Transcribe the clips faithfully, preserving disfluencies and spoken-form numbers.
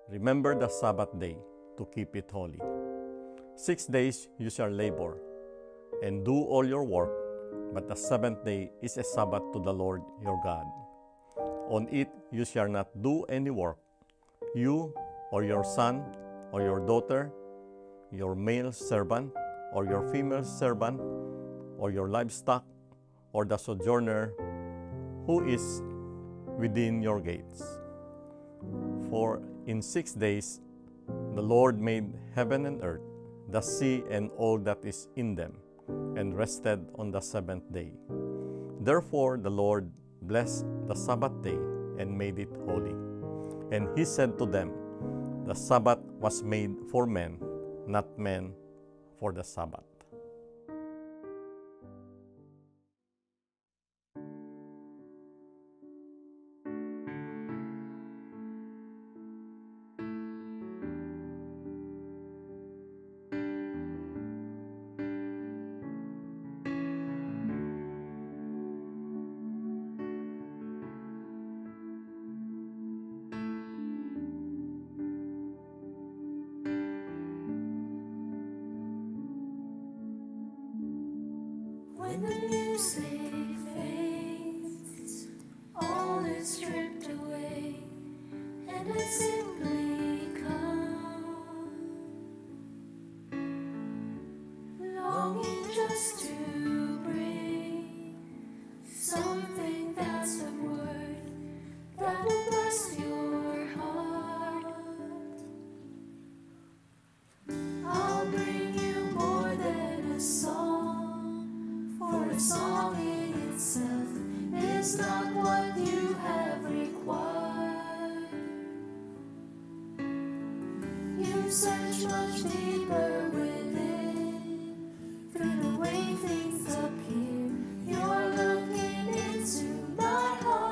Remember the Sabbath day to keep it holy. Six days you shall labor and do all your work, but the seventh day is a Sabbath to the Lord your God. On it you shall not do any work, you or your son or your daughter, your male servant or your female servant, or your livestock, or the sojourner who is within your gates. For in six days the Lord made heaven and earth, the sea and all that is in them, and rested on the seventh day. Therefore the Lord blessed the Sabbath day and made it holy. And he said to them, the Sabbath was made for men, not men for the Sabbath. When the music fades, all is stripped away, and I simply come, longing just to bring something that's a word that will bless your heart. I'll bring you more than a song, for a song in itself is not what you have required. You search much deeper within, through the way things appear. You're looking into my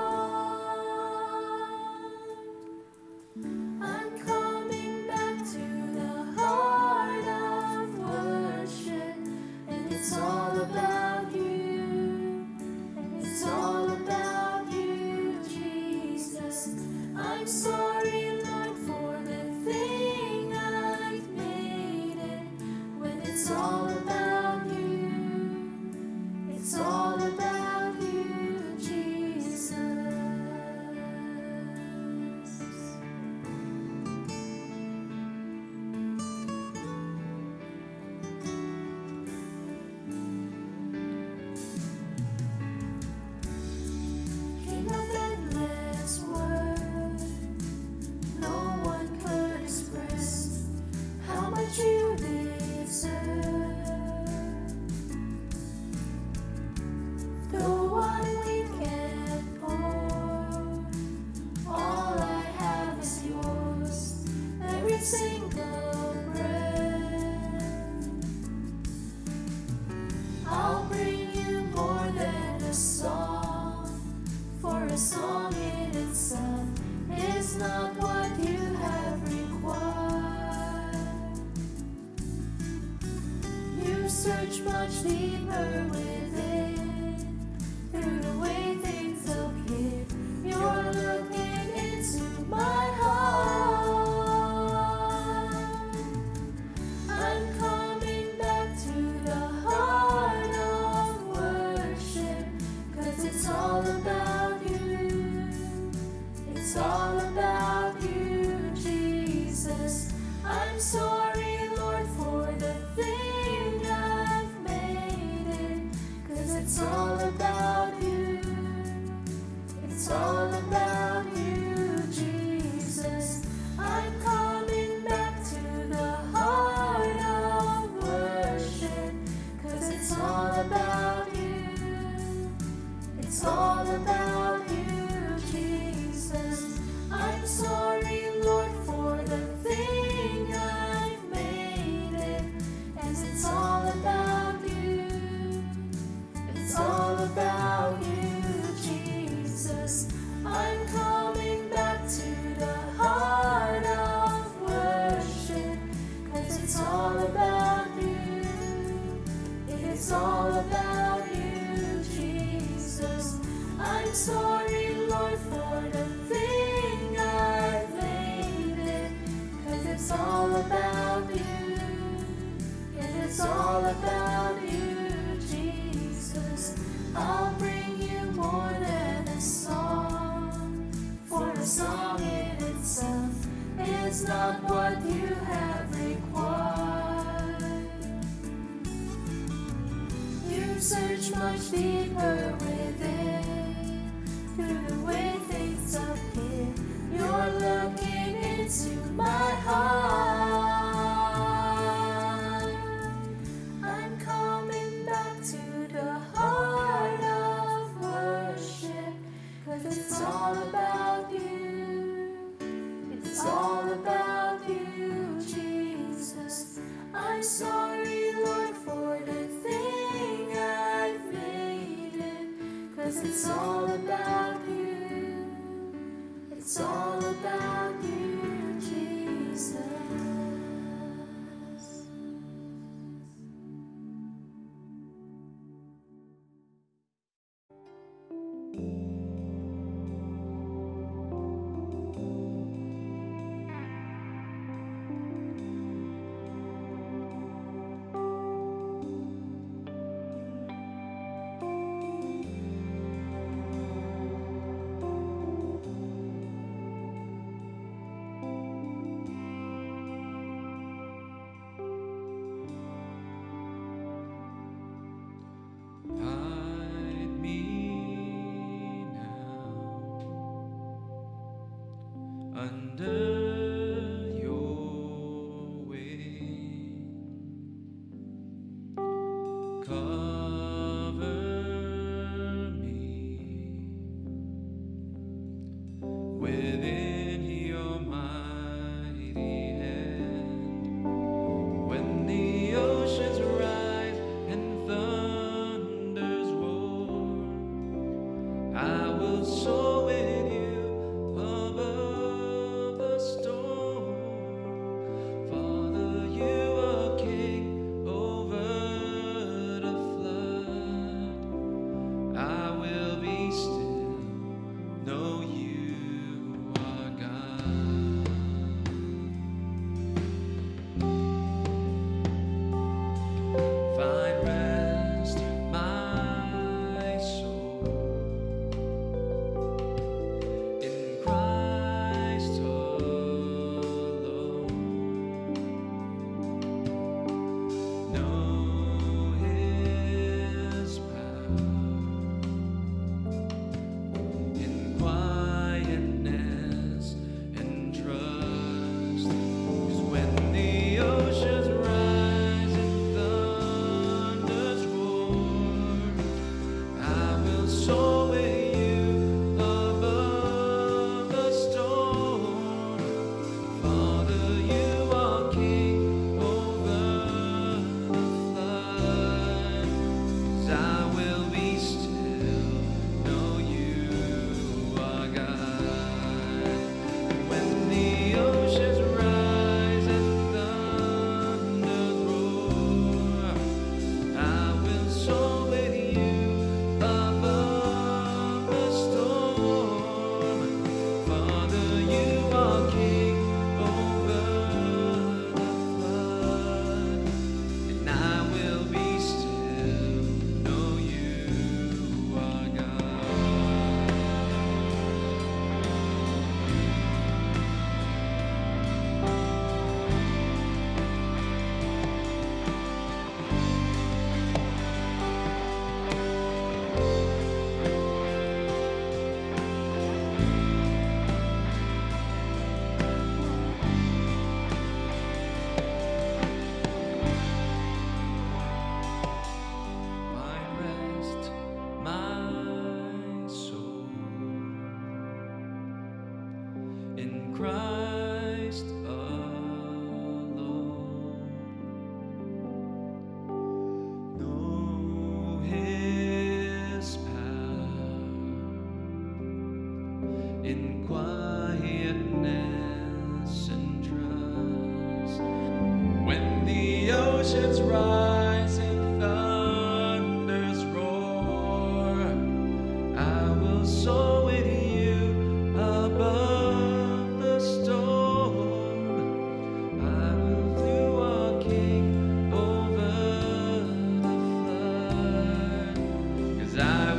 heart. I'm coming back to the heart of worship, and it's all about you. It's all about you, Jesus. I'm sorry, Lord, for the thing I've made it. When it's all about you, it's all about you, Jesus. King of endless word, no one could express how much you deserve. Though one week can pour, all I have is yours, every single breath. I'll bring you more than a song, for a song in itself is not what you have required. You search much deeper within, through the way things appear. You're looking into my heart. I'm coming back to the heart of worship, 'cause it's all about you. It's all about you, Jesus. I'm sorry, Lord, for the thing I've made it, 'cause it's all about you. It's all about you, Jesus. I'm coming back to the heart of worship, 'cause it's all about you. It's all about you, Jesus. I'm sorry, Lord, for the thing I've made it, as it's all about you. It's all about you, Jesus. I'm coming back to the heart of worship, 'cause it's all about you. It's all about you, Jesus. I'm sorry, Lord, for the thing I've made it, I'll bring you more than a song, for a song in itself is not what you have required. You search much deeper within, through the way things appear. You're looking into my heart. I'm coming back to the heart of worship, 'cause it's all about you. It's all about you, Jesus. I'm sorry, Lord, for the thing I've made it, 'cause it's all about you. It's all about you, Jesus. Hide me now under your wing. Cover me within your mighty hand. When the oceans rise and thunders roar, I will soar with you above the storm. Father, you are king over the flood. I will be still, know you are God. Find rest, my soul, in Christ alone. Know His power in quietness and trust. 'Cause when the oceans rise and thunders roar, I will soar with you above the storm. Father, you are king over the flood. 'Cause I will be still, know you are God. When the oceans rise and thunders roar, I will soar with you above the storm. Father, you are king over the flood, and I will be still, know you are God. Find rest, my soul, in Christ alone. Know His power in quietness and trust. When the oceans rise and thunders roar, I will soar with you above the storm. I will you are king over the flood, 'cause I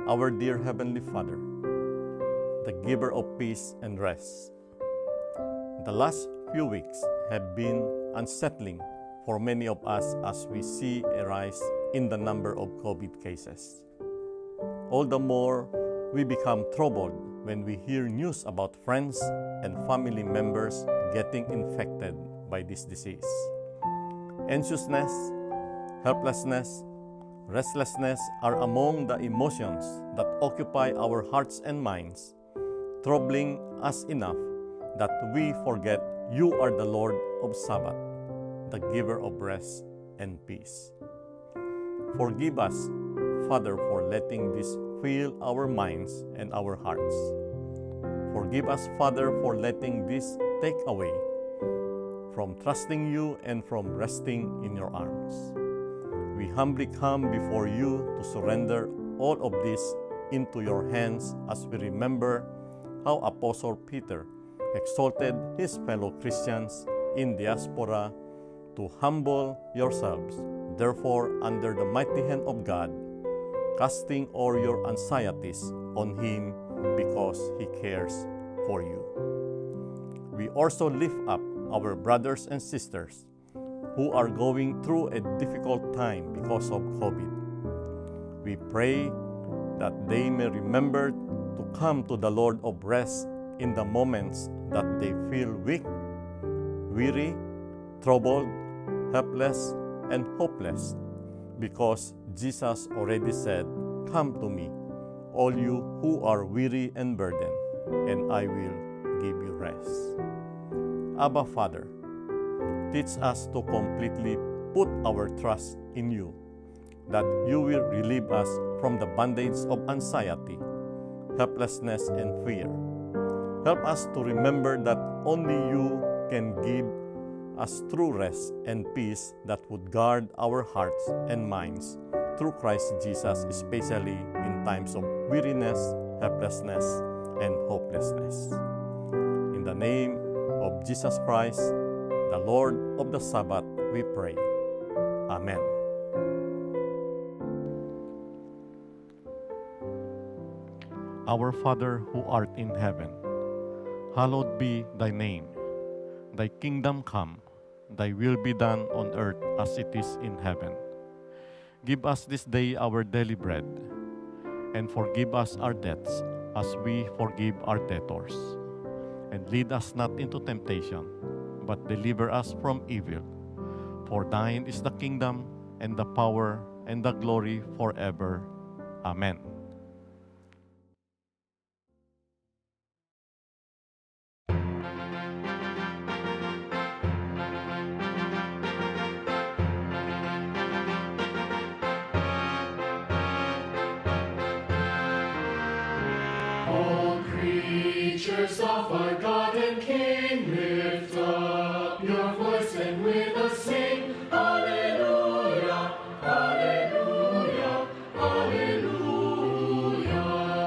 our dear Heavenly Father, the giver of peace and rest. The last few weeks have been unsettling for many of us as we see a rise in the number of COVID cases. All the more, we become troubled when we hear news about friends and family members getting infected by this disease. Anxiousness, helplessness, restlessness are among the emotions that occupy our hearts and minds, troubling us enough that we forget you are the Lord of Sabbath, the giver of rest and peace. Forgive us, Father, for letting this fill our minds and our hearts. Forgive us, Father, for letting this take away from trusting you and from resting in your arms. We humbly come before you to surrender all of this into your hands as we remember how Apostle Peter exhorted his fellow Christians in diaspora to humble yourselves, therefore, under the mighty hand of God, casting all your anxieties on Him because He cares for you. We also lift up our brothers and sisters who are going through a difficult time because of COVID. We pray that they may remember to come to the Lord of rest in the moments that they feel weak, weary, troubled, helpless, and hopeless, because Jesus already said, "Come to me, all you who are weary and burdened, and I will give you rest." Abba, Father, teach us to completely put our trust in you, that you will relieve us from the bondage of anxiety, helplessness, and fear. Help us to remember that only you can give us true rest and peace that would guard our hearts and minds through Christ Jesus, especially in times of weariness, helplessness, and hopelessness. In the name of Jesus Christ, the Lord of the Sabbath, we pray. Amen. Our Father who art in heaven, hallowed be thy name. Thy kingdom come, thy will be done on earth as it is in heaven. Give us this day our daily bread, and forgive us our debts as we forgive our debtors. And lead us not into temptation, but deliver us from evil. For thine is the kingdom, and the power, and the glory forever. Amen. All creatures of our God and King, lift up your voice and with us sing, Hallelujah, Hallelujah, Hallelujah.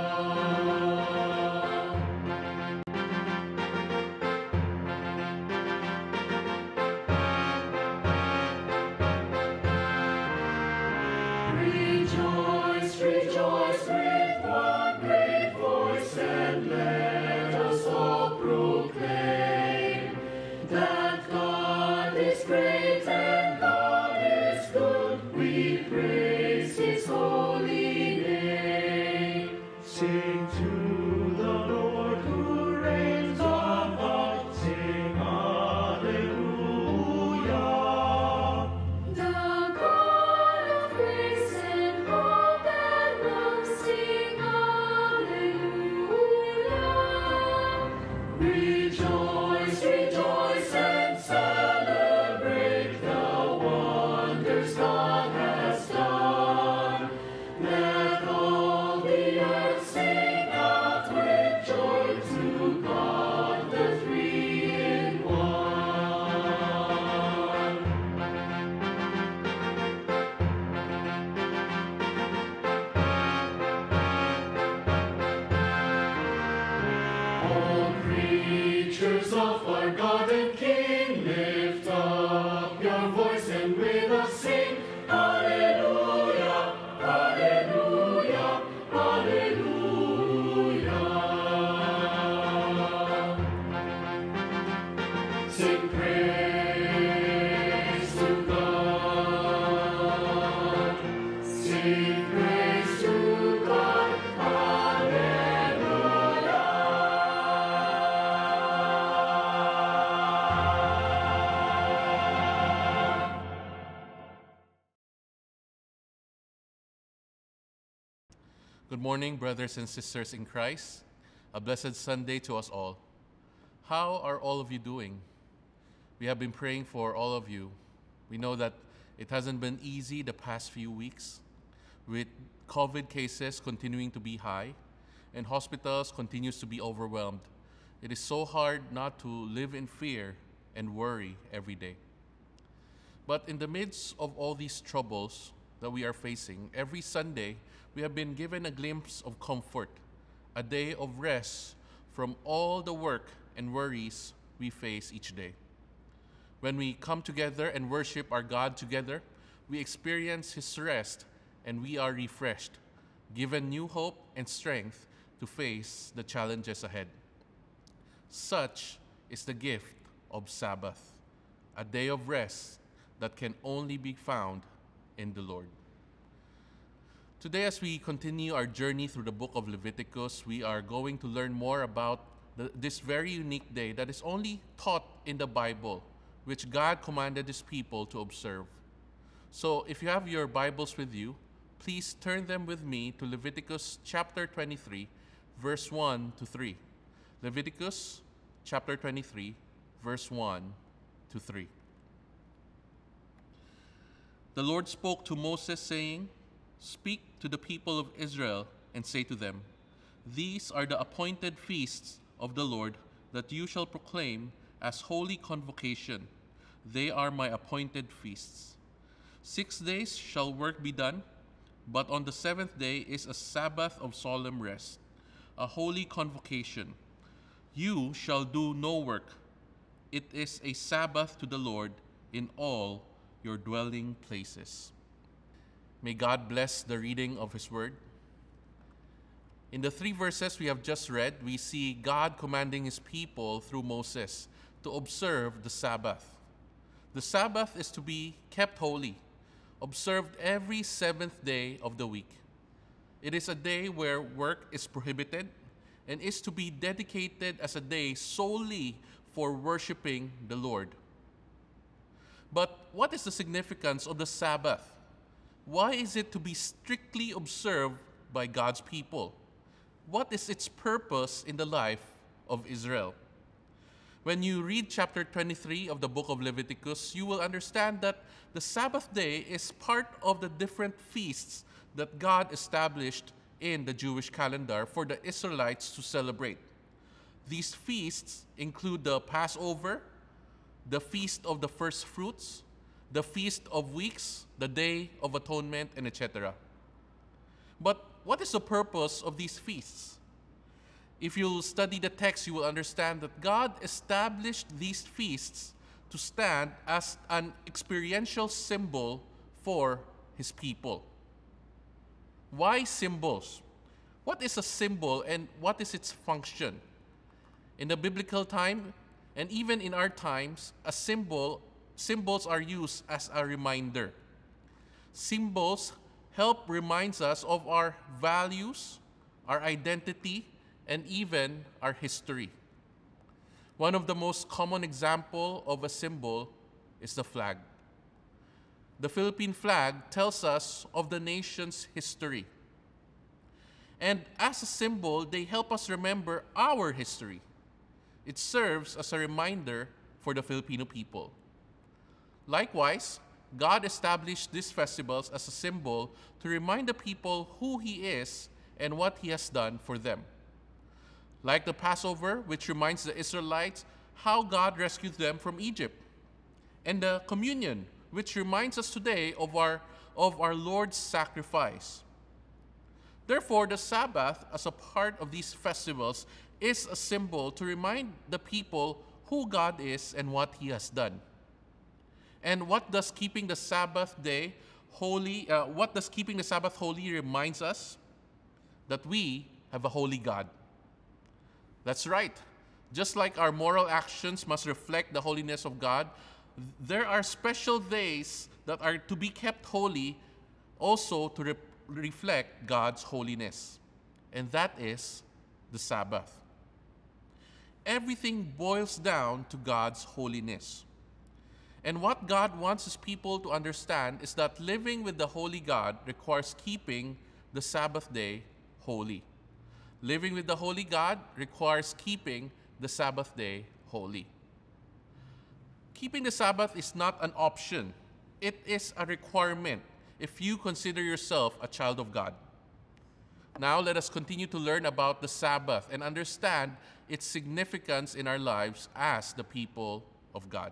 Rejoice, rejoice with one great voice, and let us all proclaim that God is great and God is good. We praise His holy name. Sing to the Lord who reigns on high. Sing hallelujah. The God of grace and hope and love, sing hallelujah. Rejoice, rejoice, and celebrate the wonders God has done. Let all the earth sing out with joy to God, the three in one. All creatures of our God and King, lift up your voice and with us sing, Hallelujah, Hallelujah, Hallelujah. Good morning, brothers and sisters in Christ. A blessed Sunday to us all. How are all of you doing? We have been praying for all of you. We know that it hasn't been easy the past few weeks, with COVID cases continuing to be high and hospitals continues to be overwhelmed. It is so hard not to live in fear and worry every day. But in the midst of all these troubles that we are facing, every Sunday we have been given a glimpse of comfort, a day of rest from all the work and worries we face each day. When we come together and worship our God together, we experience His rest and we are refreshed, given new hope and strength to face the challenges ahead. Such is the gift of Sabbath, a day of rest that can only be found in the Lord. Today, as we continue our journey through the book of Leviticus, we are going to learn more about the, this very unique day that is only taught in the Bible, which God commanded His people to observe. So if you have your Bibles with you, please turn them with me to Leviticus chapter twenty-three, verse one to three. Leviticus chapter twenty-three, verse one to three. The Lord spoke to Moses, saying, "Speak to the people of Israel and say to them, These are the appointed feasts of the Lord that you shall proclaim as holy convocation. They are my appointed feasts. Six days shall work be done, but on the seventh day is a Sabbath of solemn rest, a holy convocation. You shall do no work. It is a Sabbath to the Lord in all your dwelling places." May God bless the reading of His word. In the three verses we have just read, we see God commanding His people through Moses to observe the Sabbath. The Sabbath is to be kept holy, observed every seventh day of the week. It is a day where work is prohibited and is to be dedicated as a day solely for worshiping the Lord. But what is the significance of the Sabbath? Why is it to be strictly observed by God's people? What is its purpose in the life of Israel? When you read chapter twenty-three of the book of Leviticus, you will understand that the Sabbath day is part of the different feasts that God established in the Jewish calendar for the Israelites to celebrate. These feasts include the Passover, the Feast of the First Fruits, the Feast of Weeks, the Day of Atonement, and et cetera. But what is the purpose of these feasts? If you study the text, you will understand that God established these feasts to stand as an experiential symbol for His people. Why symbols? What is a symbol and what is its function? In the biblical time, and even in our times, a symbol, symbols are used as a reminder. Symbols help reminds us of our values, our identity, and even our history. One of the most common example of a symbol is the flag. The Philippine flag tells us of the nation's history. And as a symbol, they help us remember our history. It serves as a reminder for the Filipino people. Likewise, God established these festivals as a symbol to remind the people who He is and what He has done for them. Like the Passover, which reminds the Israelites how God rescued them from Egypt. And the communion, which reminds us today of our, of our Lord's sacrifice. Therefore, the Sabbath, as a part of these festivals, is a symbol to remind the people who God is and what He has done. And what does keeping the Sabbath day holy, uh, what does keeping the Sabbath holy reminds us? That we have a holy God. That's right. Just like our moral actions must reflect the holiness of God, there are special days that are to be kept holy also to re reflect God's holiness. And that is the Sabbath. Everything boils down to God's holiness. And what God wants His people to understand is that living with the holy God requires keeping the Sabbath day holy. Living with the holy God requires keeping the Sabbath day holy. Keeping the Sabbath is not an option. It is a requirement if you consider yourself a child of God. Now let us continue to learn about the Sabbath and understand its significance in our lives as the people of God.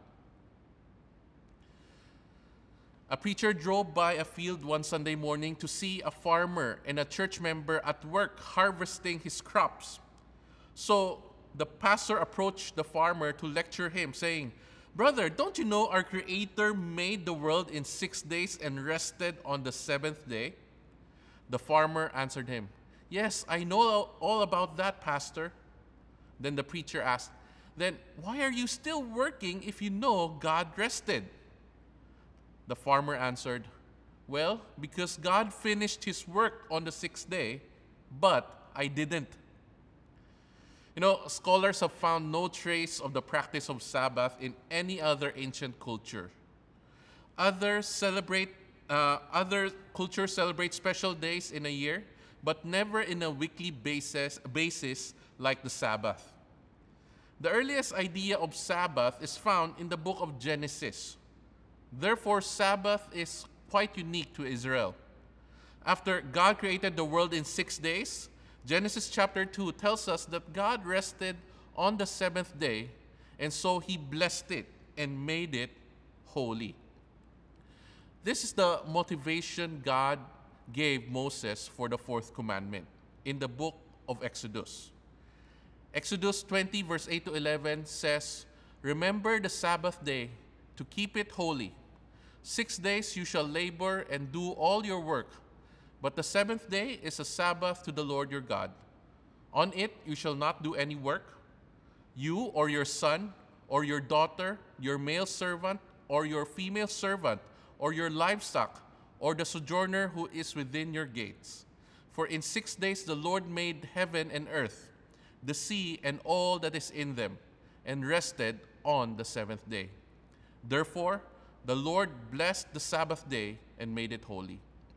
A preacher drove by a field one Sunday morning to see a farmer and a church member at work harvesting his crops. So the pastor approached the farmer to lecture him, saying, "Brother, don't you know our Creator made the world in six days and rested on the seventh day?" The farmer answered him, "Yes, I know all about that, Pastor." Then the preacher asked, "Then why are you still working if you know God rested?" The farmer answered, "Well, because God finished his work on the sixth day, but I didn't." You know, scholars have found no trace of the practice of Sabbath in any other ancient culture. Others celebrate, uh, other cultures celebrate special days in a year, but never in a weekly basis, basis like the Sabbath. The earliest idea of Sabbath is found in the book of Genesis. Therefore, Sabbath is quite unique to Israel. After God created the world in six days, Genesis chapter two tells us that God rested on the seventh day, and so he blessed it and made it holy. This is the motivation God gave Moses for the fourth commandment in the book of Exodus. Exodus twenty, verse eight to eleven says, "Remember the Sabbath day to keep it holy. Six days you shall labor and do all your work, but the seventh day is a Sabbath to the Lord your God. On it you shall not do any work, you or your son or your daughter, your male servant or your female servant, or your livestock, or the sojourner who is within your gates. For in six days the Lord made heaven and earth, the sea and all that is in them, and rested on the seventh day. Therefore, the Lord blessed the Sabbath day and made it holy."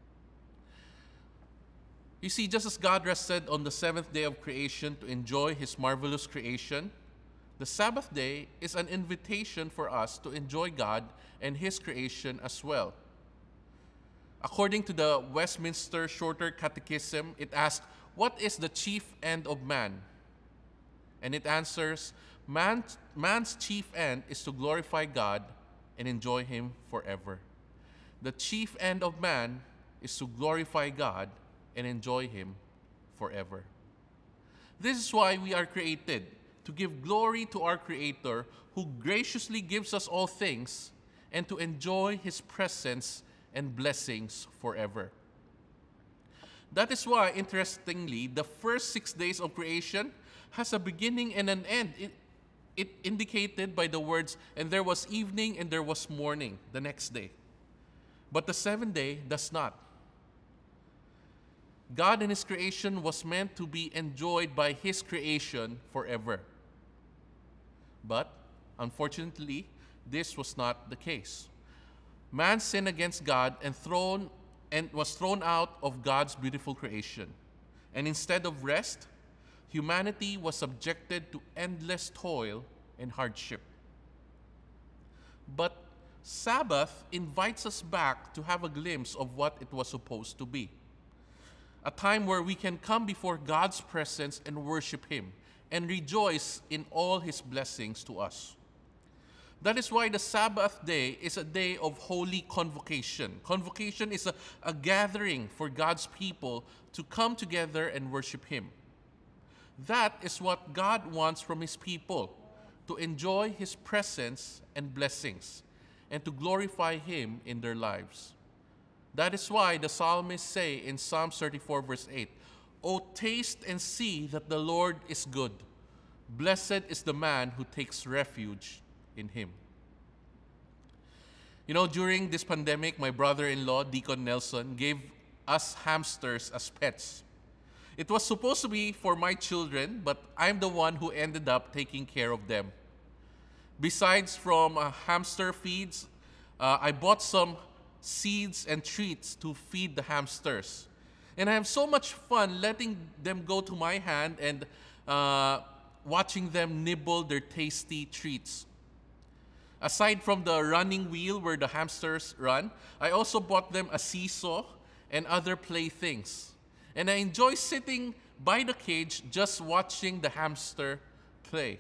You see, just as God rested on the seventh day of creation to enjoy his marvelous creation, the Sabbath day is an invitation for us to enjoy God and his creation as well. According to the Westminster Shorter Catechism, it asks, "What is the chief end of man?" And it answers, Man, man's chief end is to glorify God and enjoy him forever. The chief end of man is to glorify God and enjoy him forever. This is why we are created, to give glory to our Creator who graciously gives us all things, and to enjoy his presence and blessings forever. That is why, interestingly, the first six days of creation has a beginning and an end. It, it indicated by the words, "And there was evening and there was morning," the next day. But the seventh day does not. God and his creation was meant to be enjoyed by his creation forever. But, unfortunately, this was not the case. Man sinned against God and thrown and was thrown out of God's beautiful creation. And instead of rest, humanity was subjected to endless toil and hardship. But Sabbath invites us back to have a glimpse of what it was supposed to be. A time where we can come before God's presence and worship him and rejoice in all his blessings to us. That is why the Sabbath day is a day of holy convocation. Convocation is a, a gathering for God's people to come together and worship him. That is what God wants from his people, to enjoy his presence and blessings, and to glorify him in their lives. That is why the psalmists say in Psalm thirty-four, verse eight, "O taste and see that the Lord is good. Blessed is the man who takes refuge in him." You know, during this pandemic, my brother-in-law, Deacon Nelson, gave us hamsters as pets. It was supposed to be for my children, but I'm the one who ended up taking care of them. Besides from uh, hamster feeds, uh, I bought some seeds and treats to feed the hamsters. And I have so much fun letting them go to my hand and uh, watching them nibble their tasty treats. Aside from the running wheel where the hamsters run, I also bought them a seesaw and other playthings. And I enjoy sitting by the cage just watching the hamster play.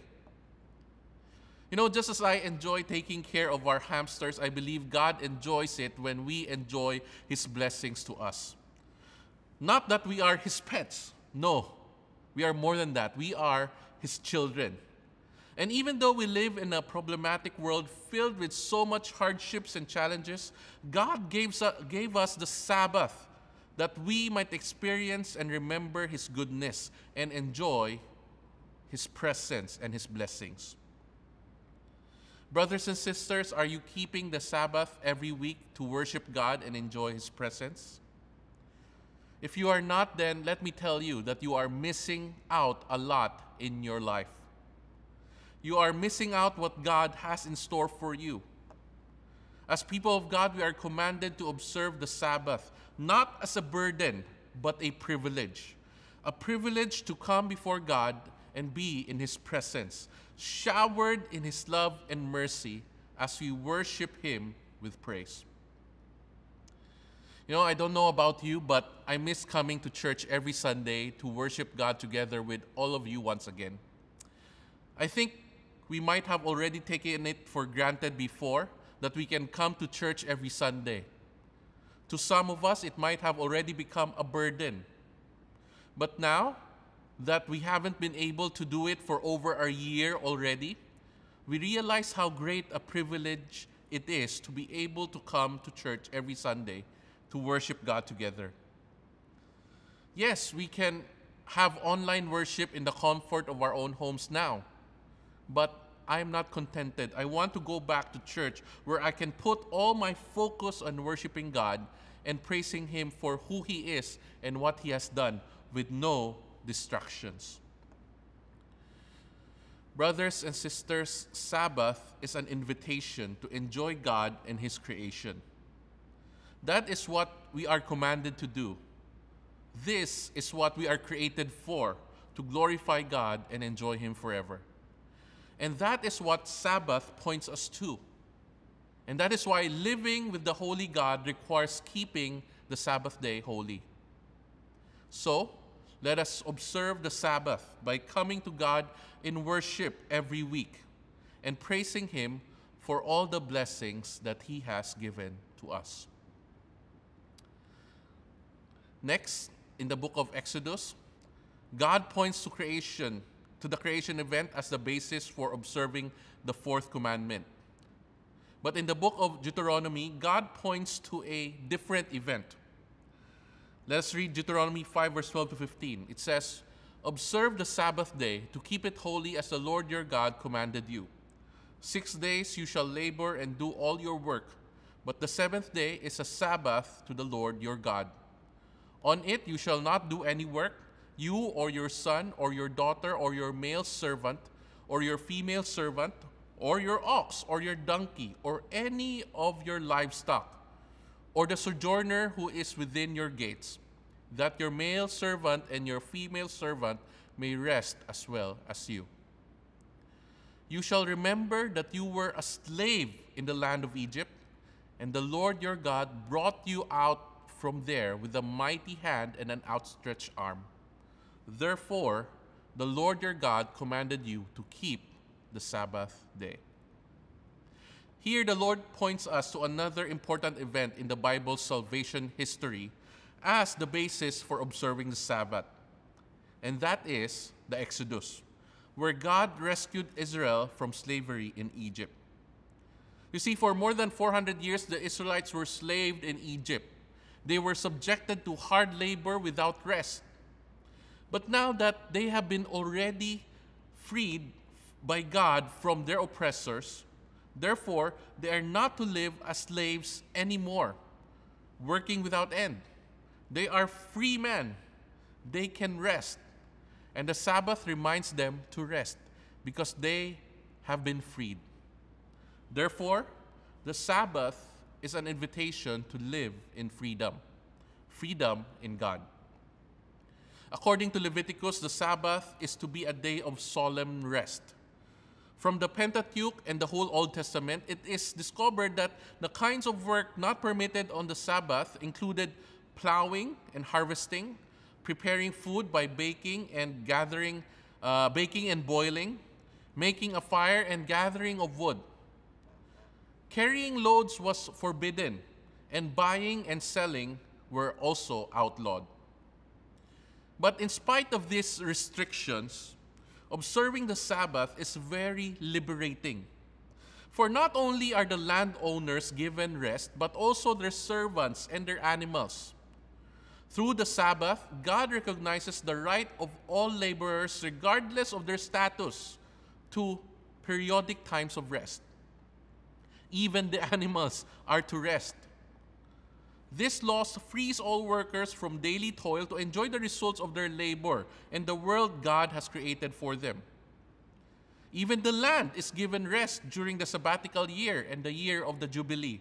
You know, just as I enjoy taking care of our hamsters, I believe God enjoys it when we enjoy His blessings to us. Not that we are His pets. No, we are more than that. We are His children. And even though we live in a problematic world filled with so much hardships and challenges, God gave, gave us the Sabbath that we might experience and remember His goodness and enjoy His presence and His blessings. Brothers and sisters, are you keeping the Sabbath every week to worship God and enjoy His presence? If you are not, then let me tell you that you are missing out a lot in your life. You are missing out what God has in store for you. As people of God, we are commanded to observe the Sabbath, not as a burden, but a privilege. A privilege to come before God and be in His presence, showered in His love and mercy as we worship Him with praise. You know, I don't know about you, but I miss coming to church every Sunday to worship God together with all of you once again. I think we might have already taken it for granted before that we can come to church every Sunday. To some of us, it might have already become a burden. But now that we haven't been able to do it for over a year already, we realize how great a privilege it is to be able to come to church every Sunday to worship God together. Yes, we can have online worship in the comfort of our own homes now, but I am not contented. I want to go back to church where I can put all my focus on worshiping God and praising Him for who He is and what He has done with no distractions. Brothers and sisters, Sabbath is an invitation to enjoy God and His creation. That is what we are commanded to do. This is what we are created for, to glorify God and enjoy Him forever. And that is what Sabbath points us to. And that is why living with the holy God requires keeping the Sabbath day holy. So, let us observe the Sabbath by coming to God in worship every week and praising Him for all the blessings that He has given to us. Next, in the book of Exodus, God points to creation, to the creation event as the basis for observing the fourth commandment. But in the book of Deuteronomy, God points to a different event. Let's read Deuteronomy five, verse twelve to fifteen. It says, "Observe the Sabbath day to keep it holy as the Lord your God commanded you. Six days you shall labor and do all your work, but the seventh day is a Sabbath to the Lord your God. On it you shall not do any work, you or your son or your daughter or your male servant or your female servant or your ox or your donkey or any of your livestock or the sojourner who is within your gates, that your male servant and your female servant may rest as well as you. You shall remember that you were a slave in the land of Egypt, and the Lord your God brought you out from there with a mighty hand and an outstretched arm. Therefore, the Lord your God commanded you to keep the Sabbath day." Here, the Lord points us to another important event in the Bible's salvation history as the basis for observing the Sabbath, and that is the Exodus, where God rescued Israel from slavery in Egypt. You see, for more than four hundred years, the Israelites were slaved in Egypt. They were subjected to hard labor without rest. But now that they have been already freed by God from their oppressors, therefore, they are not to live as slaves anymore, working without end. They are free men. They can rest. And the Sabbath reminds them to rest because they have been freed. Therefore, the Sabbath is an invitation to live in freedom, freedom in God. According to Leviticus, the Sabbath is to be a day of solemn rest. From the Pentateuch and the whole Old Testament, it is discovered that the kinds of work not permitted on the Sabbath included plowing and harvesting, preparing food by baking and gathering, uh, baking and boiling, making a fire and gathering of wood. Carrying loads was forbidden, and buying and selling were also outlawed. But in spite of these restrictions, observing the Sabbath is very liberating. For not only are the landowners given rest, but also their servants and their animals. Through the Sabbath, God recognizes the right of all laborers, regardless of their status, to periodic times of rest. Even the animals are to rest. This law frees all workers from daily toil to enjoy the results of their labor and the world God has created for them. Even the land is given rest during the sabbatical year and the year of the Jubilee.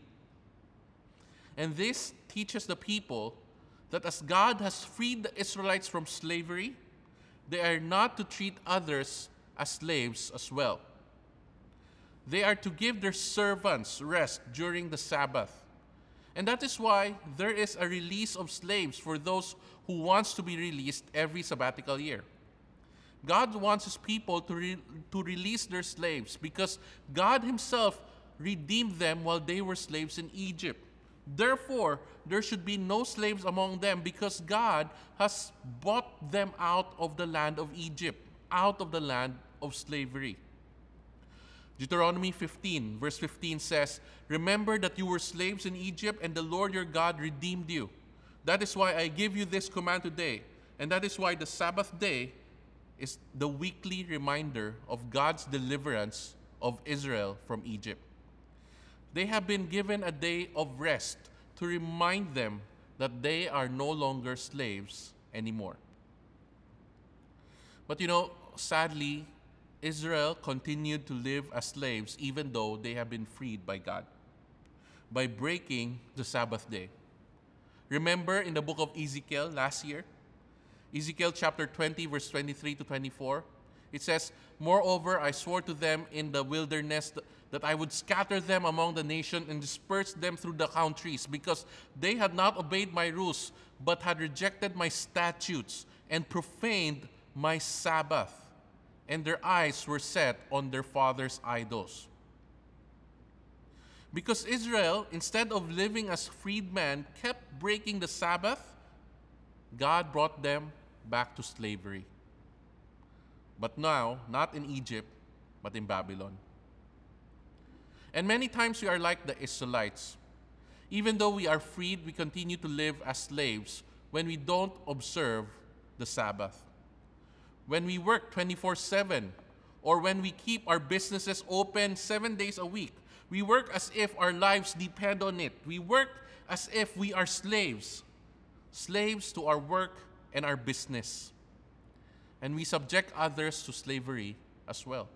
And this teaches the people that as God has freed the Israelites from slavery, they are not to treat others as slaves as well. They are to give their servants rest during the Sabbath. And that is why there is a release of slaves for those who wants to be released every sabbatical year. God wants his people to, re- to release their slaves because God himself redeemed them while they were slaves in Egypt. Therefore, there should be no slaves among them because God has bought them out of the land of Egypt, out of the land of slavery. Deuteronomy fifteen, verse fifteen says, "Remember that you were slaves in Egypt, and the Lord your God redeemed you. That is why I give you this command today, and that is why the Sabbath day is the weekly reminder of God's deliverance of Israel from Egypt." They have been given a day of rest to remind them that they are no longer slaves anymore. But you know, sadly, Israel continued to live as slaves even though they have been freed by God by breaking the Sabbath day. Remember in the book of Ezekiel last year, Ezekiel chapter twenty, verse twenty-three to twenty-four, it says, "Moreover, I swore to them in the wilderness that I would scatter them among the nation and disperse them through the countries, because they had not obeyed my rules, but had rejected my statutes and profaned my Sabbath, and their eyes were set on their fathers' idols." Because Israel, instead of living as freedmen, kept breaking the Sabbath, God brought them back to slavery. But now, not in Egypt, but in Babylon. And many times we are like the Israelites. Even though we are freed, we continue to live as slaves when we don't observe the Sabbath. When we work twenty-four seven, or when we keep our businesses open seven days a week, we work as if our lives depend on it. We work as if we are slaves, slaves to our work and our business. And we subject others to slavery as well.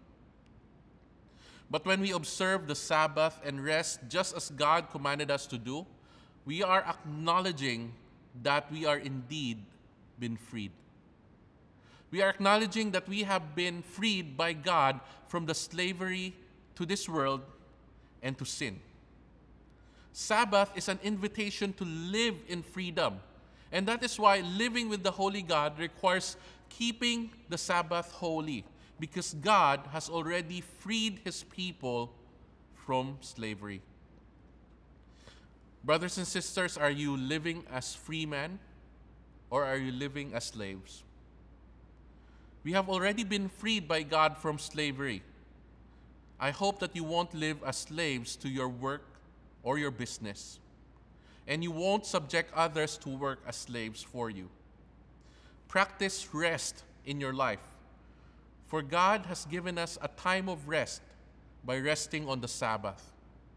But when we observe the Sabbath and rest just as God commanded us to do, we are acknowledging that we are indeed been freed. We are acknowledging that we have been freed by God from the slavery to this world and to sin. Sabbath is an invitation to live in freedom. And that is why living with the Holy God requires keeping the Sabbath holy, because God has already freed his people from slavery. Brothers and sisters, are you living as free men, or are you living as slaves? We have already been freed by God from slavery. I hope that you won't live as slaves to your work or your business, and you won't subject others to work as slaves for you. Practice rest in your life, for God has given us a time of rest by resting on the Sabbath.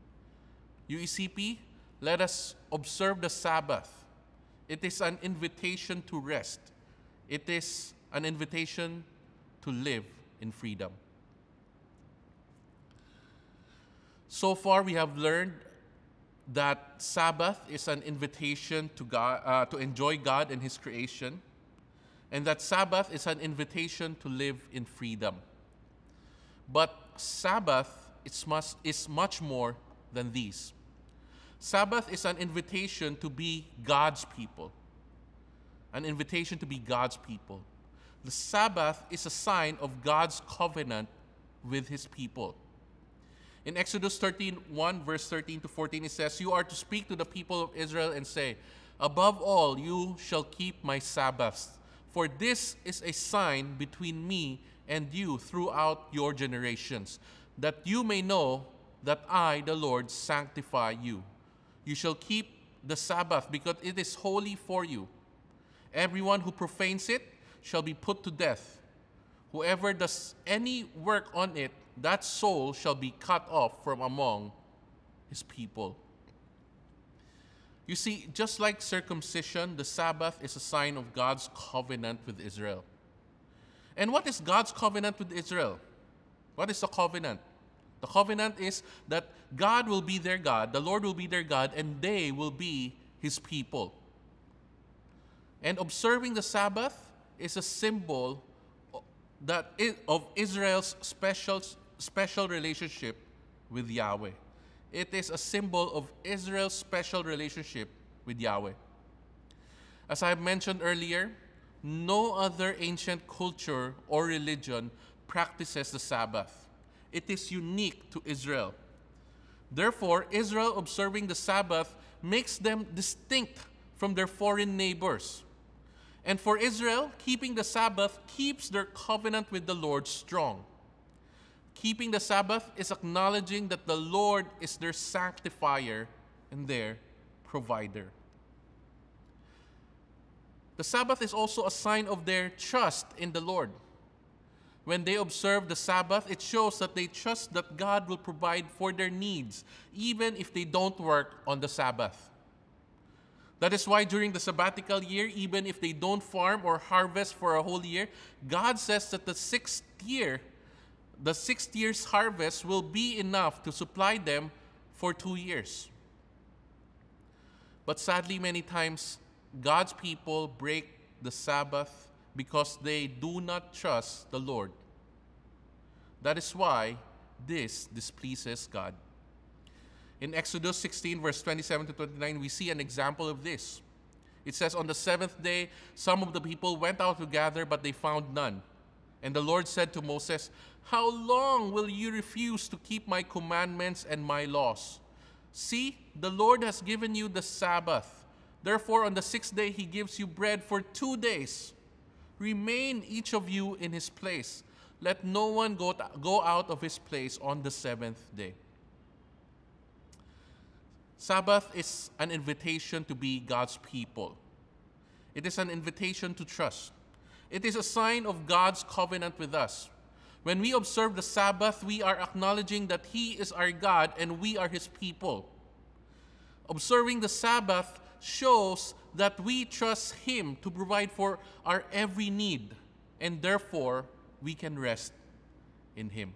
U E C P, let us observe the Sabbath. It is an invitation to rest. It is an invitation to live in freedom. So far, we have learned that Sabbath is an invitation to God, uh, to enjoy God and his creation. and that Sabbath is an invitation to live in freedom. But Sabbath is much, is much more than these. Sabbath is an invitation to be God's people. An invitation to be God's people. The Sabbath is a sign of God's covenant with his people. In Exodus thirteen, one, verse thirteen to fourteen, it says, "You are to speak to the people of Israel and say, above all, you shall keep my Sabbaths, for this is a sign between me and you throughout your generations, that you may know that I, the Lord, sanctify you. You shall keep the Sabbath because it is holy for you. Everyone who profanes it shall be put to death. Whoever does any work on it, that soul shall be cut off from among his people." You see, just like circumcision, the Sabbath is a sign of God's covenant with Israel. And what is God's covenant with Israel? What is the covenant? The covenant is that God will be their God, the Lord will be their God, and they will be his people. And observing the Sabbath is a symbol that is of Israel's special, special relationship with Yahweh. It is a symbol of Israel's special relationship with Yahweh. As I mentioned earlier, no other ancient culture or religion practices the Sabbath. It is unique to Israel. Therefore, Israel observing the Sabbath makes them distinct from their foreign neighbors. And for Israel, keeping the Sabbath keeps their covenant with the Lord strong. Keeping the Sabbath is acknowledging that the Lord is their sanctifier and their provider. The Sabbath is also a sign of their trust in the Lord. When they observe the Sabbath, it shows that they trust that God will provide for their needs, even if they don't work on the Sabbath. That is why during the sabbatical year, even if they don't farm or harvest for a whole year, God says that the sixth year, the sixth year's harvest will be enough to supply them for two years. But sadly, many times, God's people break the Sabbath because they do not trust the Lord. That is why this displeases God. In Exodus sixteen, verse twenty-seven to twenty-nine, we see an example of this. It says, "On the seventh day, some of the people went out to gather, but they found none. And the Lord said to Moses, 'How long will you refuse to keep my commandments and my laws? See, the Lord has given you the Sabbath. Therefore, on the sixth day, he gives you bread for two days. Remain each of you in his place. Let no one go, go out of his place on the seventh day.'" Sabbath is an invitation to be God's people. It is an invitation to trust. It is a sign of God's covenant with us. When we observe the Sabbath, we are acknowledging that he is our God and we are his people. Observing the Sabbath shows that we trust him to provide for our every need, and therefore we can rest in him.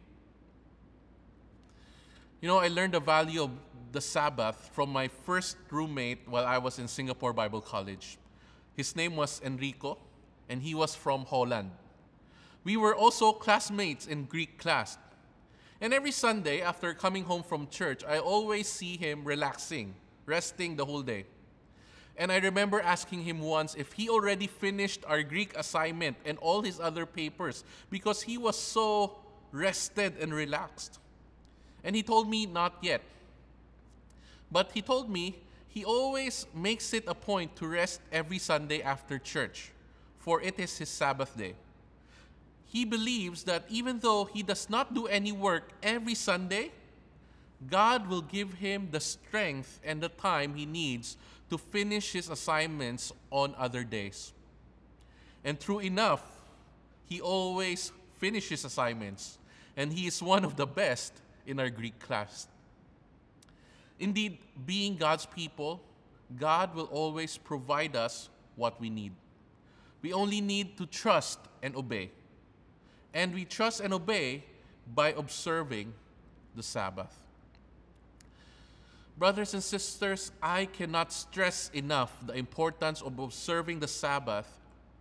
You know, I learned the value of the Sabbath from my first roommate while I was in Singapore Bible College. His name was Enrico, and he was from Holland. We were also classmates in Greek class. And every Sunday, after coming home from church, I always see him relaxing, resting the whole day. And I remember asking him once if he already finished our Greek assignment and all his other papers because he was so rested and relaxed. And he told me not yet. But he told me he always makes it a point to rest every Sunday after church, for it is his Sabbath day. He believes that even though he does not do any work every Sunday, God will give him the strength and the time he needs to finish his assignments on other days. And true enough, he always finishes assignments, and he is one of the best in our Greek class. Indeed, being God's people, God will always provide us what we need. We only need to trust and obey. And we trust and obey by observing the Sabbath. Brothers and sisters, I cannot stress enough the importance of observing the Sabbath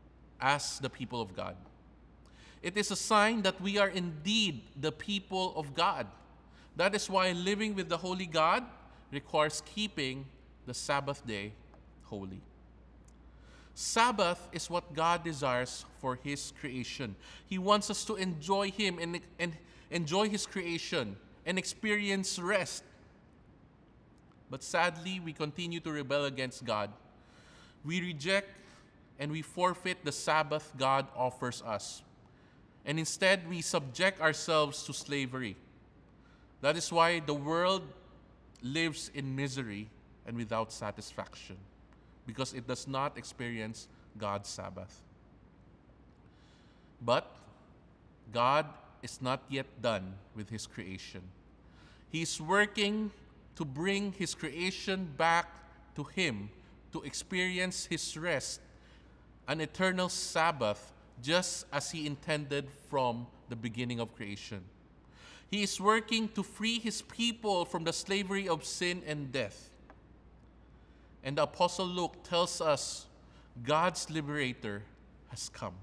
as the people of God. It is a sign that we are indeed the people of God. That is why living with the holy God requires keeping the Sabbath day holy. Sabbath is what God desires for His creation. He wants us to enjoy Him and, and enjoy His creation and experience rest. But sadly, we continue to rebel against God. We reject and we forfeit the Sabbath God offers us. And instead, we subject ourselves to slavery. That is why the world lives in misery and without satisfaction, because it does not experience God's Sabbath. But God is not yet done with His creation. He is working to bring His creation back to Him, to experience His rest, an eternal Sabbath, just as He intended from the beginning of creation. He is working to free His people from the slavery of sin and death. And the Apostle Luke tells us God's liberator has come.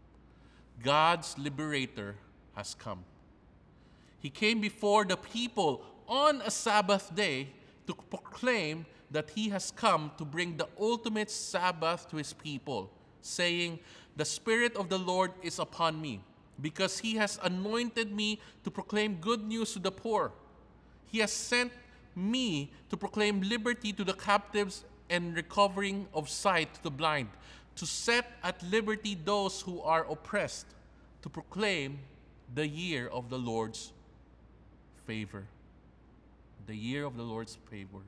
God's liberator has come. He came before the people on a Sabbath day to proclaim that He has come to bring the ultimate Sabbath to His people, saying, "The Spirit of the Lord is upon me, because He has anointed me to proclaim good news to the poor. He has sent me to proclaim liberty to the captives and recovering of sight to the blind, to set at liberty those who are oppressed, to proclaim the year of the Lord's favor." The year of the Lord's favor.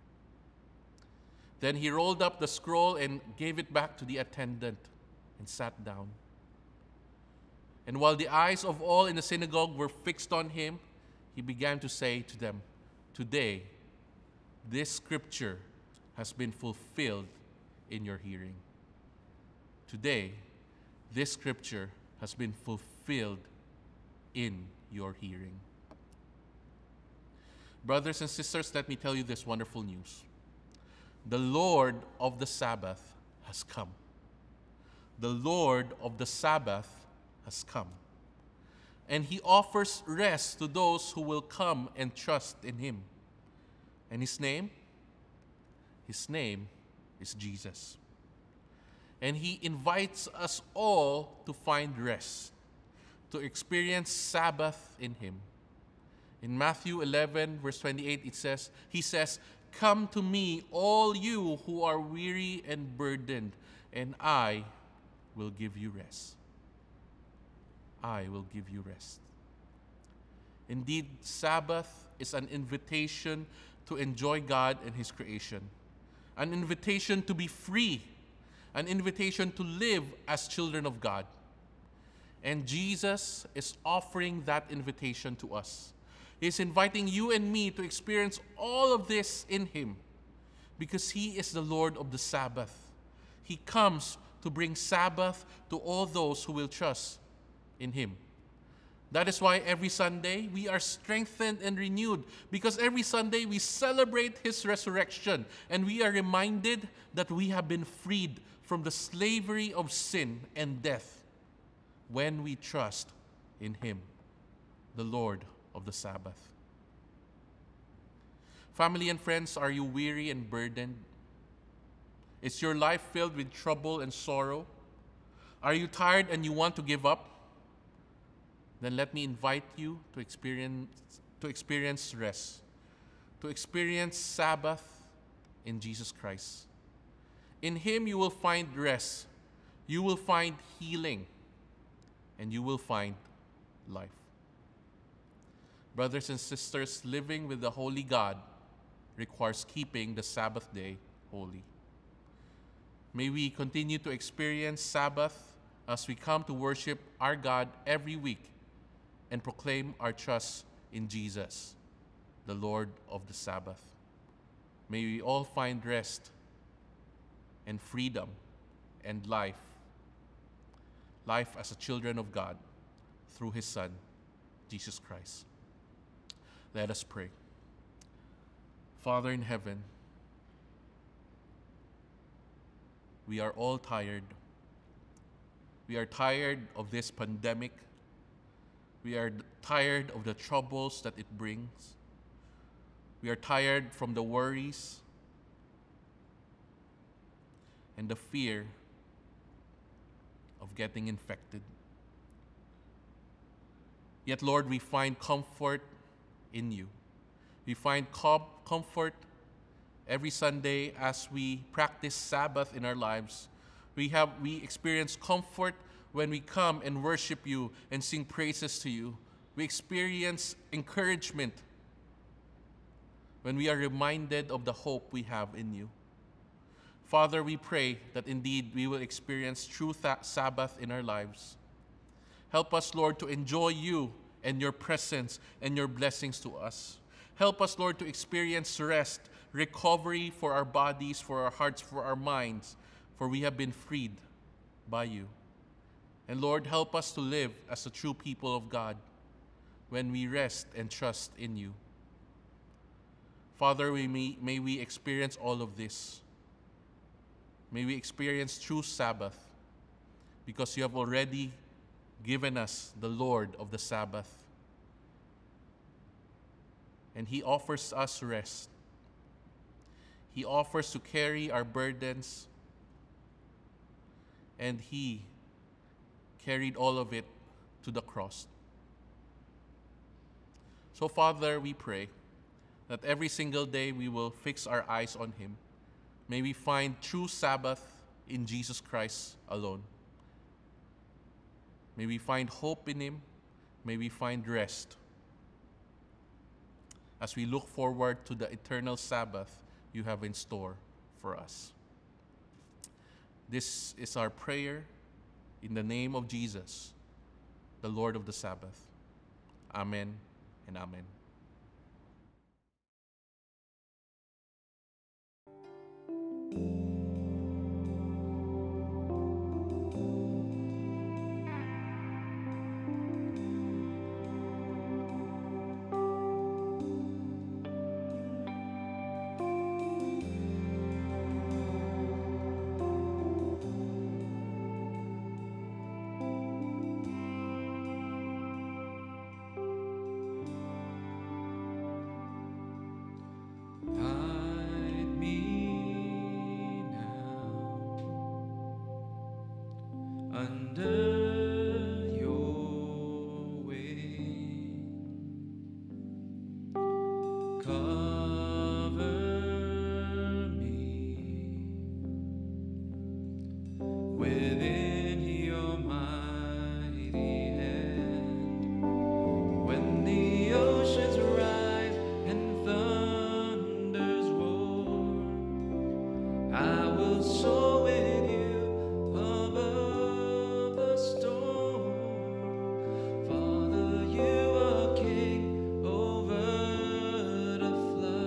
Then He rolled up the scroll and gave it back to the attendant and sat down. And while the eyes of all in the synagogue were fixed on Him, He began to say to them, "Today, this scripture has been fulfilled in your hearing." Today, this scripture has been fulfilled in your hearing. Brothers and sisters, let me tell you this wonderful news. The Lord of the Sabbath has come. The Lord of the Sabbath has come. And He offers rest to those who will come and trust in Him. And His name? His name is Jesus. And He invites us all to find rest, to experience Sabbath in Him. In Matthew eleven, verse twenty-eight, it says, He says, "Come to me, all you who are weary and burdened, and I will give you rest." I will give you rest. Indeed, Sabbath is an invitation to enjoy God and His creation, an invitation to be free, an invitation to live as children of God. And Jesus is offering that invitation to us. He's inviting you and me to experience all of this in Him, because He is the Lord of the Sabbath. He comes to bring Sabbath to all those who will trust in Him. That is why every Sunday we are strengthened and renewed, because every Sunday we celebrate His resurrection, and we are reminded that we have been freed from the slavery of sin and death when we trust in Him, the Lord of the Sabbath. Family and friends, are you weary and burdened? Is your life filled with trouble and sorrow? Are you tired and you want to give up? Then let me invite you to experience, to experience rest, to experience Sabbath in Jesus Christ. In Him you will find rest, you will find healing, and you will find life. Brothers and sisters, living with the holy God requires keeping the Sabbath day holy. May we continue to experience Sabbath as we come to worship our God every week and proclaim our trust in Jesus, the Lord of the Sabbath. May we all find rest and freedom and life, life as a children of God through His Son, Jesus Christ. Let us pray. Father in heaven, we are all tired. We are tired of this pandemic. We are tired of the troubles that it brings. We are tired from the worries and the fear of getting infected. Yet, Lord, we find comfort in you. We find com- comfort every Sunday as we practice Sabbath in our lives. We have we experience comfort when we come and worship you and sing praises to you. We experience encouragement when we are reminded of the hope we have in you. Father, we pray that indeed we will experience true th- Sabbath in our lives. Help us, Lord, to enjoy you and your presence and your blessings to us. Help us, Lord, to experience rest, recovery for our bodies, for our hearts, for our minds, for we have been freed by you. And Lord, help us to live as a true people of God when we rest and trust in you. Father, we may, may we experience all of this. May we experience true Sabbath because you have already given us the Lord of the Sabbath. And he offers us rest. He offers to carry our burdens, and he carried all of it to the cross. So, Father, we pray that every single day we will fix our eyes on him. May we find true Sabbath in Jesus Christ alone. May we find hope in him. May we find rest as we look forward to the eternal Sabbath you have in store for us. This is our prayer in the name of Jesus, the Lord of the Sabbath. Amen and amen. Hide me now under your wing. Cover me within your mighty hand. When the oceans rise and thunders roar, I will soar with you above the storm. Father, you are king over the flood.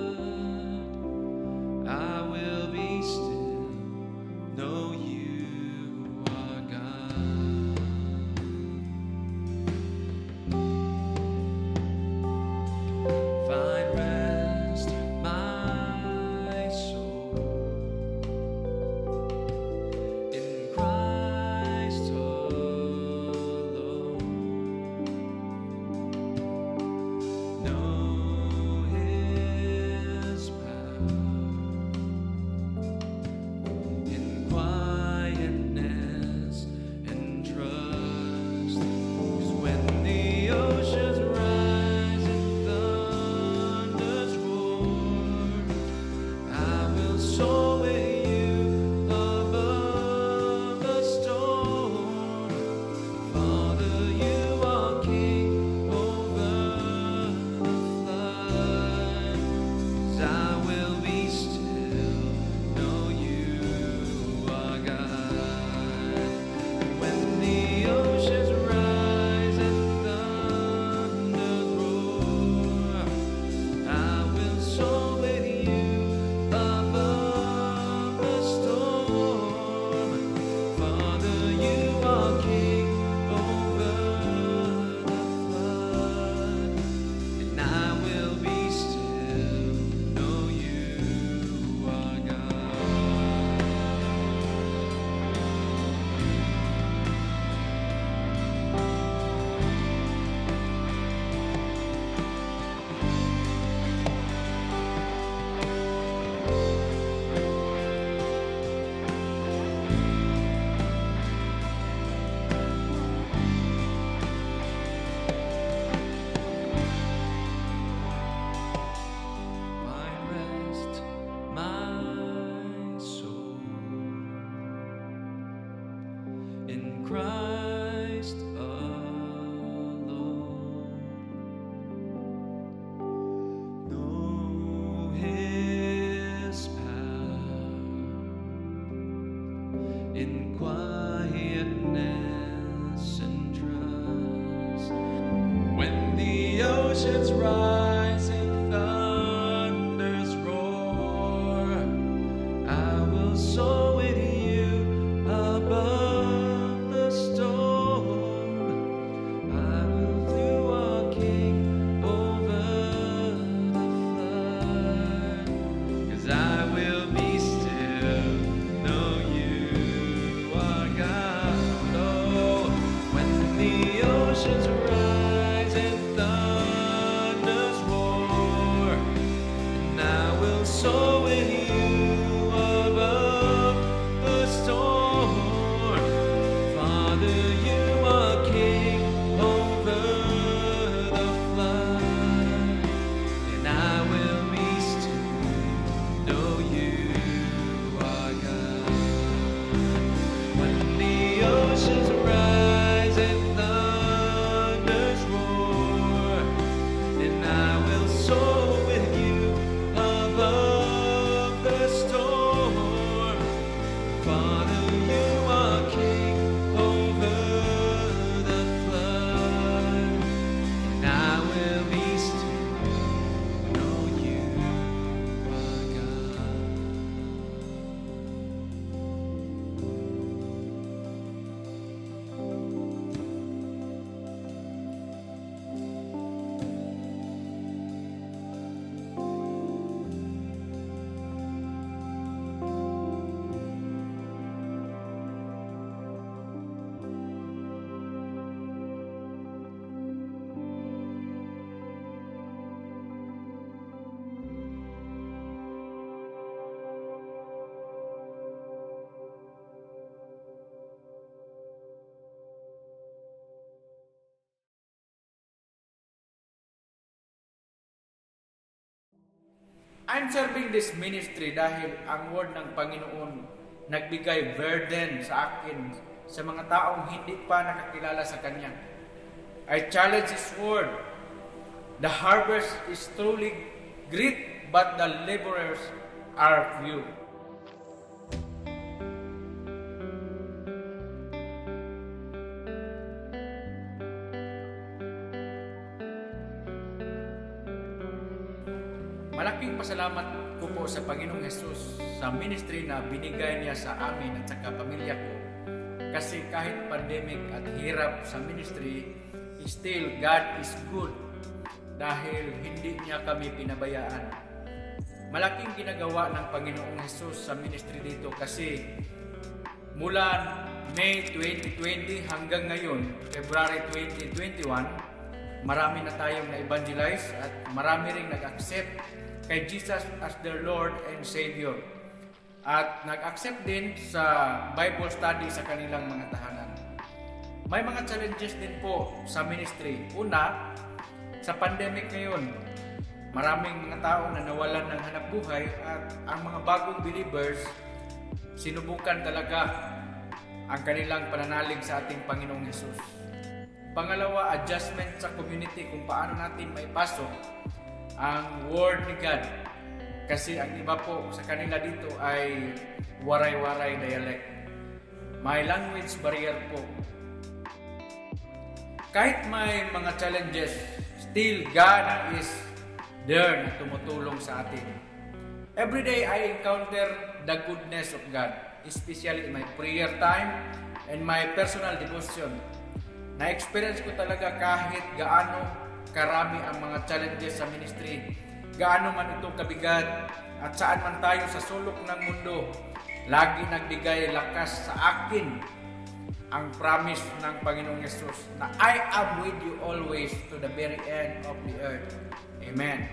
I'm serving this ministry dahil ang word ng Panginoon nagbigay burden sa akin sa mga taong hindi pa nakakilala sa Kanya. I challenge His word. The harvest is truly great, but the laborers are few. Malaking pasalamat ko po sa Panginoong Jesus sa ministry na binigay niya sa amin at sa pamilya ko. Kasi kahit pandemic at hirap sa ministry, still God is good dahil hindi niya kami pinabayaan. Malaking ginagawa ng Panginoong Jesus sa ministry dito kasi mula May twenty twenty hanggang ngayon, February twenty twenty-one, marami na tayong na-evangelize at marami ring nag-accept kay Jesus as their Lord and Savior. At nag-accept din sa Bible study sa kanilang mga tahanan. May mga challenges din po sa ministry. Una, sa pandemic ngayon, maraming mga tao na nawalan ng hanap buhay at ang mga bagong believers, sinubukan talaga ang kanilang pananalig sa ating Panginoong Jesus. Pangalawa, adjustment sa community kung paano natin maipasok ang Word ni God. Kasi ang iba po sa kanila dito ay waray-waray dialect. May language barrier po. Kahit may mga challenges, still God is there na tumutulong sa atin. Every day I encounter the goodness of God, especially in my prayer time and my personal devotion. Na-experience ko talaga kahit gaano karami ang mga challenges sa ministry, gaano man ito kabigat, at saan man tayo sa sulok ng mundo, lagi nagbigay lakas sa akin ang promise ng Panginoong Jesus na I am with you always to the very end of the earth. Amen.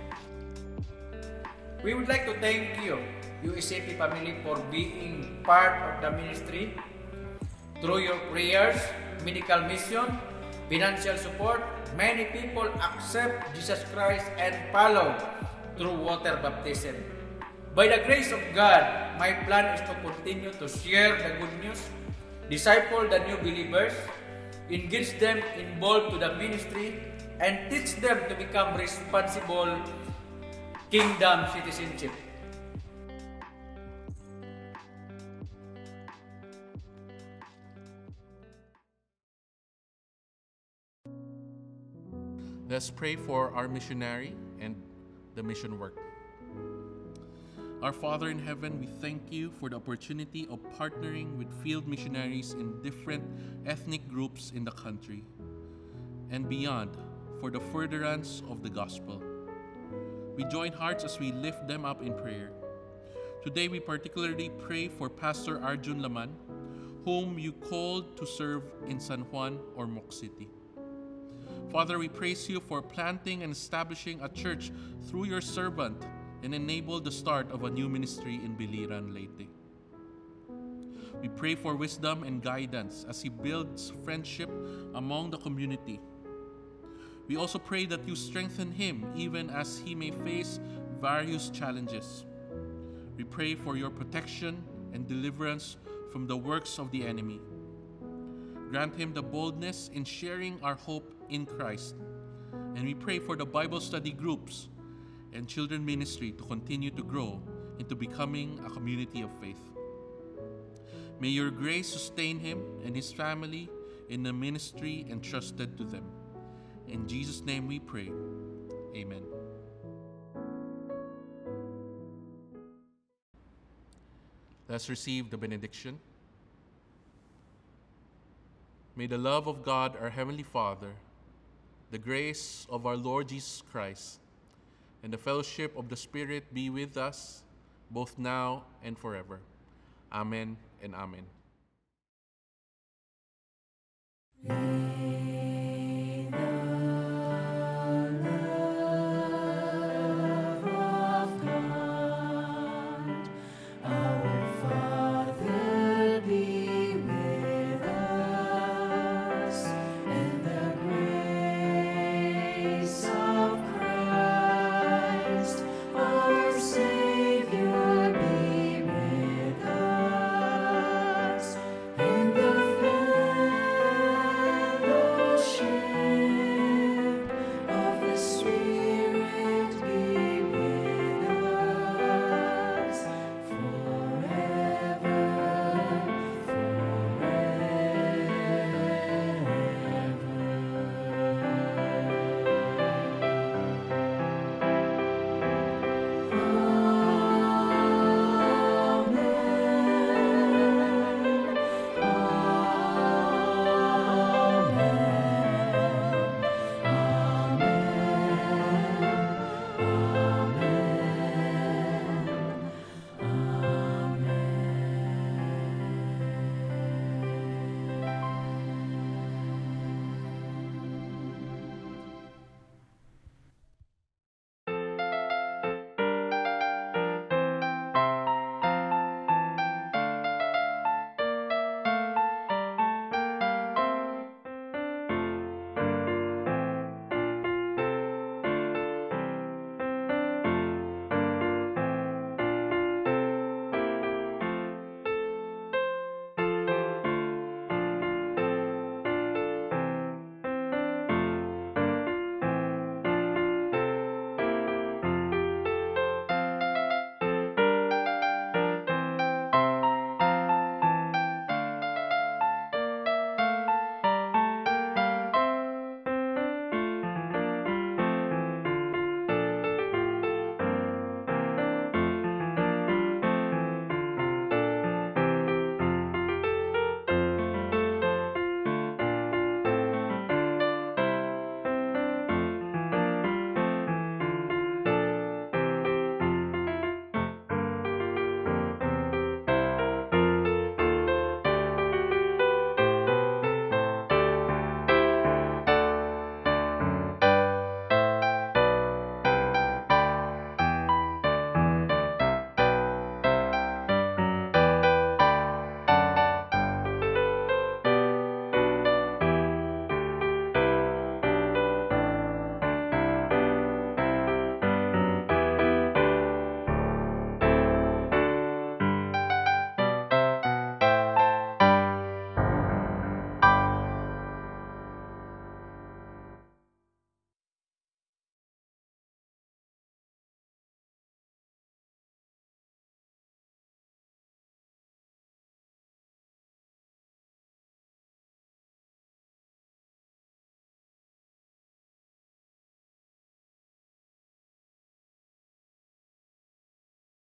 We would like to thank you, U E C P family, for being part of the ministry. Through your prayers, medical mission, financial support, many people accept Jesus Christ and follow through water baptism. By the grace of God, my plan is to continue to share the good news, disciple the new believers, engage them involved to the ministry, and teach them to become responsible kingdom citizenship. Let's pray for our missionary and the mission work. Our Father in heaven, we thank you for the opportunity of partnering with field missionaries in different ethnic groups in the country and beyond for the furtherance of the gospel. We join hearts as we lift them up in prayer. Today we particularly pray for Pastor Arjun Laman, whom you called to serve in San Juan or Moc City. Father, we praise you for planting and establishing a church through your servant and enable the start of a new ministry in Biliran, Leyte. We pray for wisdom and guidance as he builds friendship among the community. We also pray that you strengthen him even as he may face various challenges. We pray for your protection and deliverance from the works of the enemy. Grant him the boldness in sharing our hope in Christ. And we pray for the Bible study groups and children ministry to continue to grow into becoming a community of faith. May your grace sustain him and his family in the ministry entrusted to them. In Jesus' name we pray. Amen. Let's receive the benediction. May the love of God, our Heavenly Father, the grace of our Lord Jesus Christ, and the fellowship of the Spirit be with us both now and forever. Amen and amen.